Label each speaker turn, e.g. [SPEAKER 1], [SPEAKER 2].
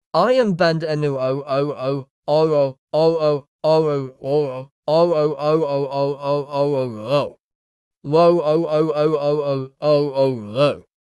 [SPEAKER 1] I am band enu oro oro oro oro oro oro oro oro ro. Lo o o o o o o o ro.